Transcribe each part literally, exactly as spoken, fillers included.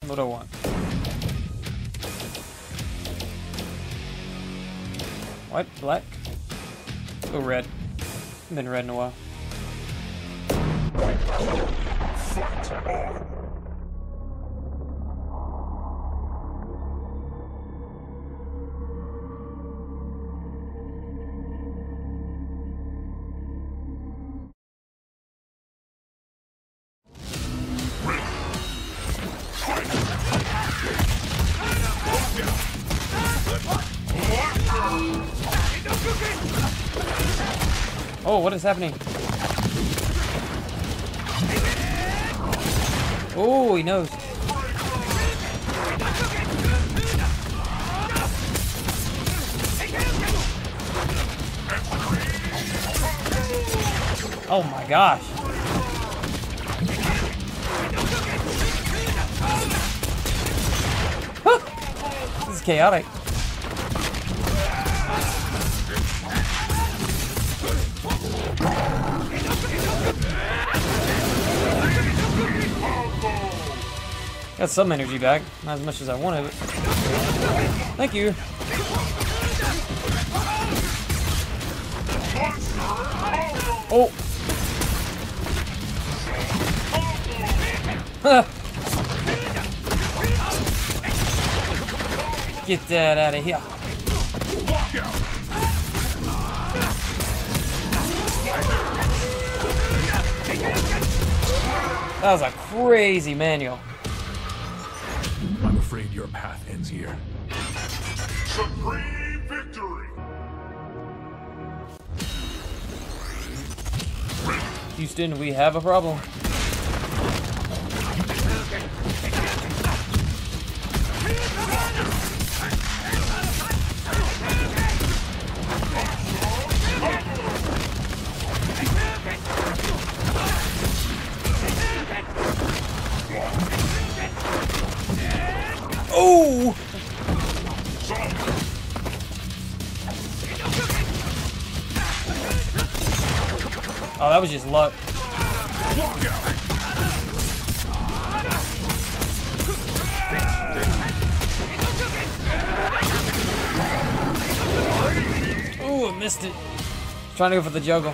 What do I want? White, black, go red. I've been red in a while. Fight on. Oh, what is happening? Oh, he knows. Oh my gosh. This is chaotic. Got some energy back, not as much as I wanted. Thank you. Oh. Get that out of here. That was a crazy manual. I'm afraid your path ends here. Supreme victory! Houston, we have a problem. Oh! Oh, that was just luck. Ooh, I missed it. Trying to go for the juggle.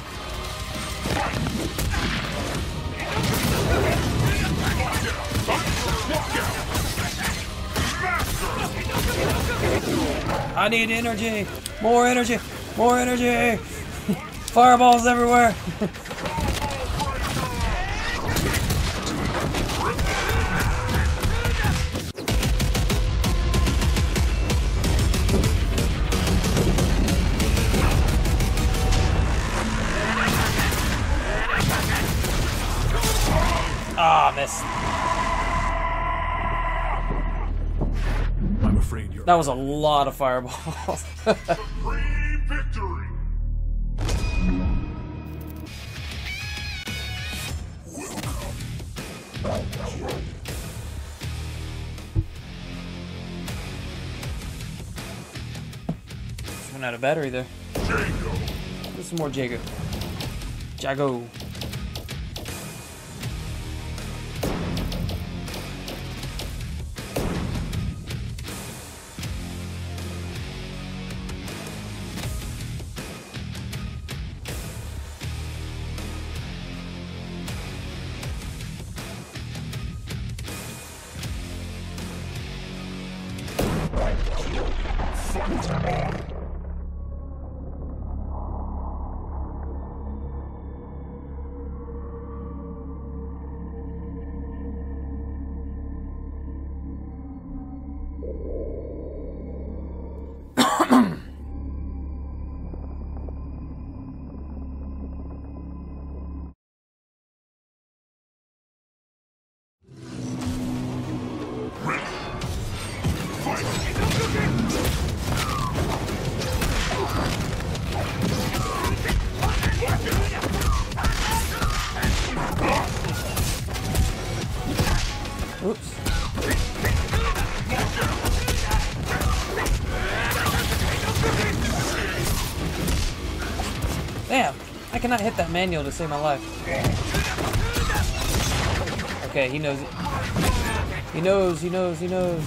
I need energy! More energy! More energy! Fireballs everywhere! Ah, missed. I'm afraid you're... That was a lot of fireballs. Supreme victory! Run out of battery there. Jago! There's some more Jago. Jago. Oops. Damn, I cannot hit that manual to save my life. Okay, he knows it. He knows, he knows, he knows.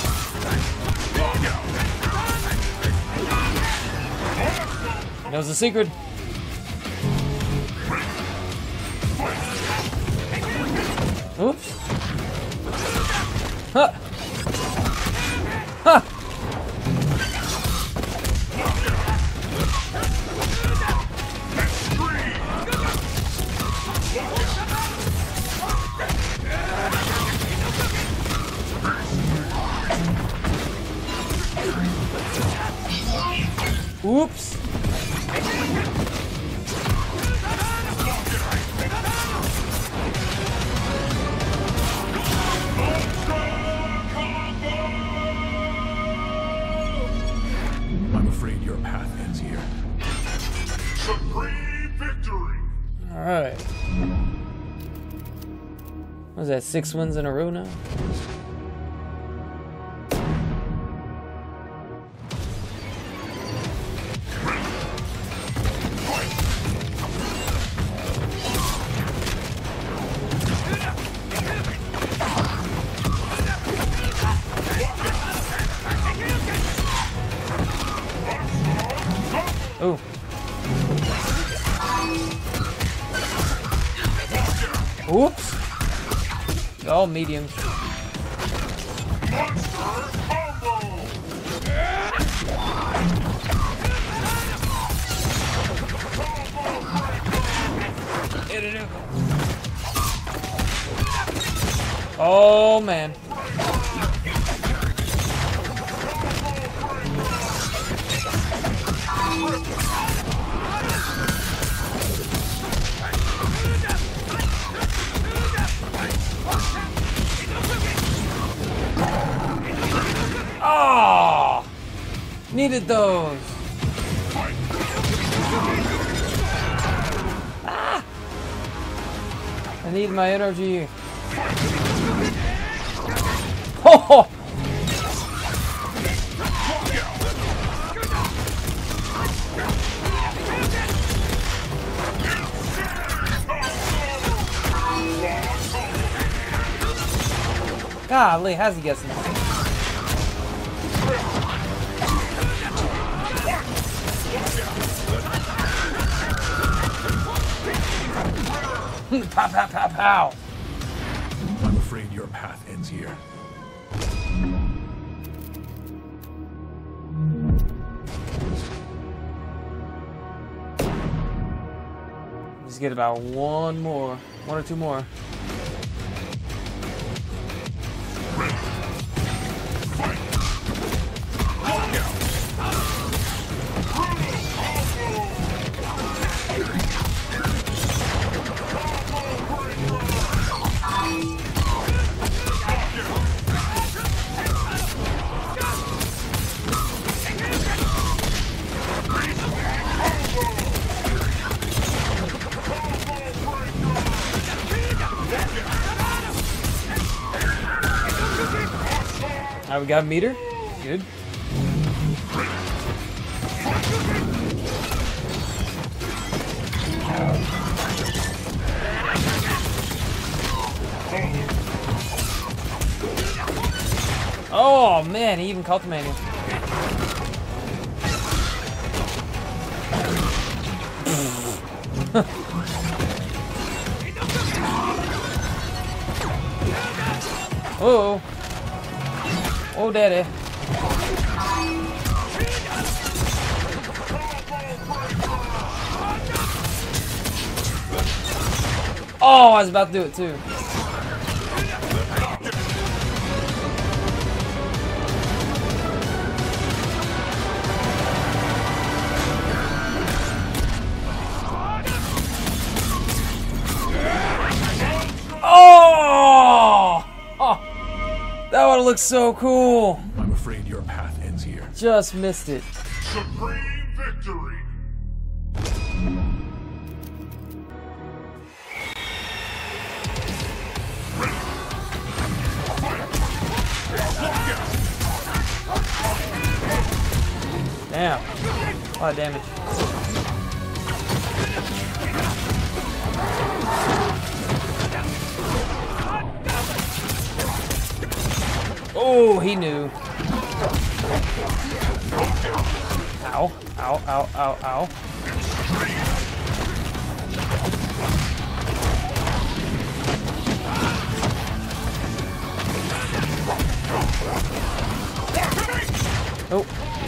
He knows the secret. Oops. Huh. Huh. Oops. I'm afraid your path ends here. Supreme victory! Alright. What was that, six wins in a row now? Oh. Oops. All mediums. Oh man. Oh, needed those. Ah, I need my energy. Oh. Golly, how's he guessing? Pow, pow, pow, pow. I'm afraid your path ends here. Just get about one more, one or two more. All right, we got a meter. Good. Oh man, he even caught the manual. Oh. Oh, daddy. Oh, I was about to do it too. Oh! Oh! That would have looked so cool. I'm afraid your path ends here. Just missed it. Supreme victory! Damn. A lot of damage. Oh, he knew. Ow, ow, ow, ow, ow. Oh.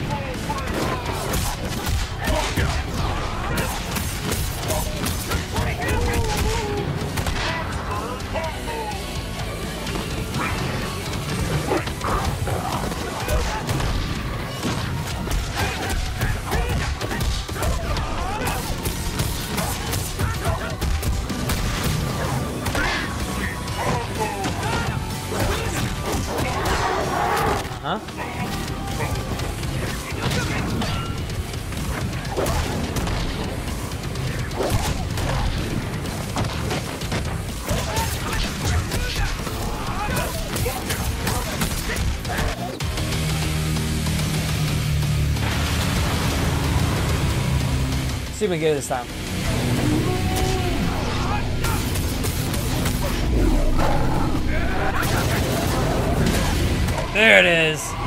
Huh? See if we can get it this time. There it is.